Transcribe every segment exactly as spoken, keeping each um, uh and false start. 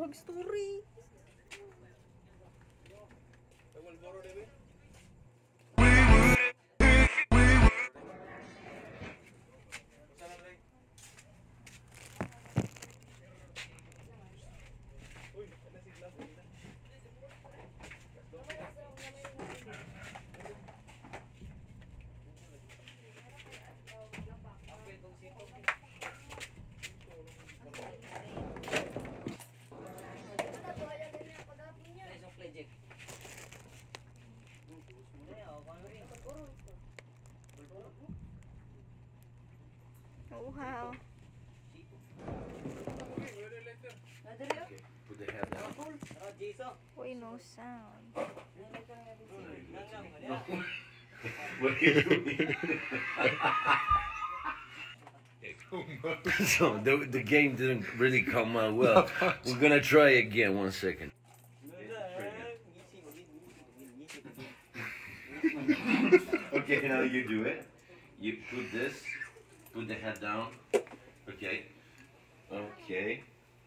Mag-story. Oh, wow. Put the head down. Wait, no sound. What are you doing? So the, the game didn't really come out well. We're gonna try again. One second. Okay, now you do it. You put this, put the head down. Okay. Okay.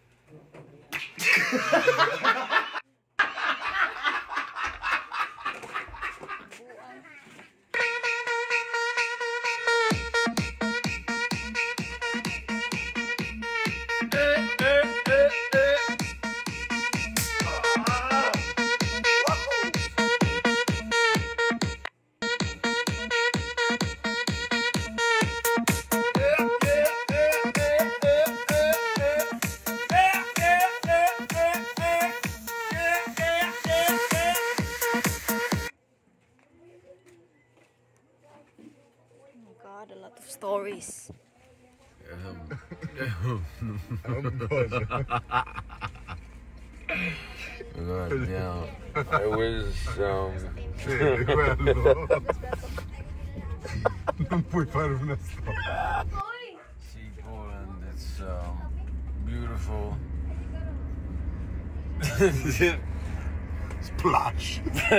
God, a lot of stories. Um, God, yeah. It was, um... Non puoi fare una storia. See Poland, it's um, beautiful. Splash.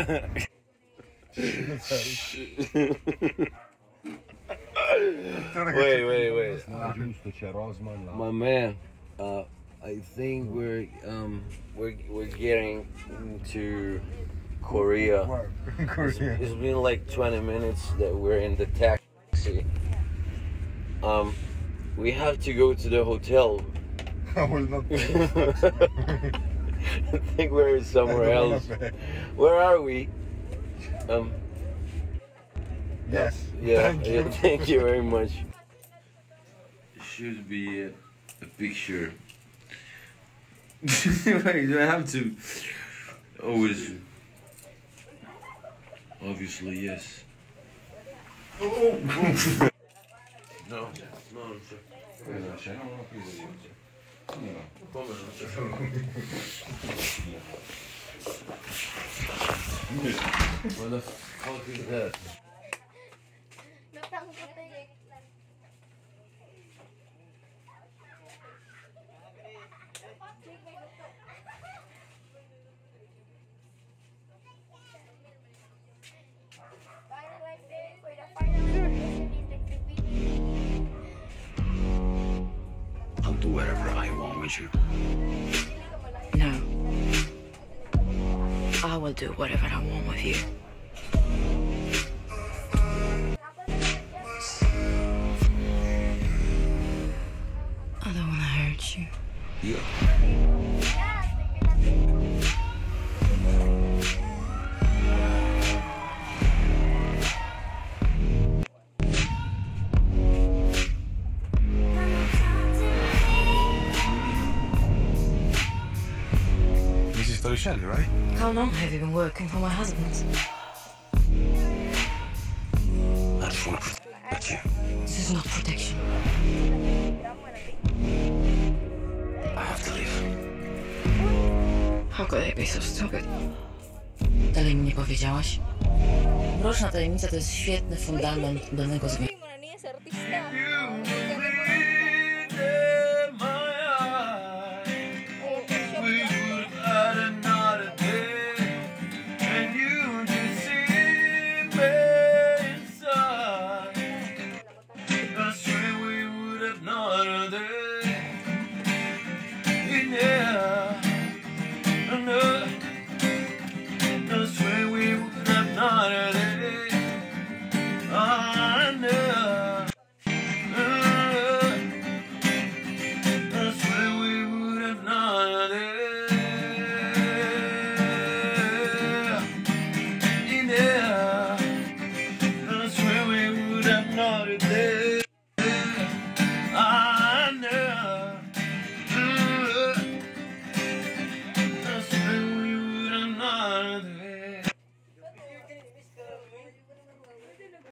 Wait, wait, wait. Giusto, c'è Rosman là. My man, uh, I think we're um we're we're getting to Korea. Korea. It's been like twenty minutes that we're in the taxi. Um, we have to go to the hotel. I will not pay. I think we're somewhere else. Where are we? Um. Yes. Yeah. Thank yeah, you. thank you very much. Should be a, a picture. Wait, do I have to always? Obviously, yes. Oh, oh. No, no, non c'è. Non c'è, no, no, qui c'è. No. Come non c'è? What the fuck is that? I'll do whatever I want with you. No. I will do whatever I want with you. I don't want to hurt you. Yeah. Missus Torricelli, right? How long have you been working for my husband? I just want to protect you. This is not protection. I have to leave. How could I be so stupid? Dalej mi nie powiedziałaś? Mroczna tajemnica to jest świetny fundament danego związku.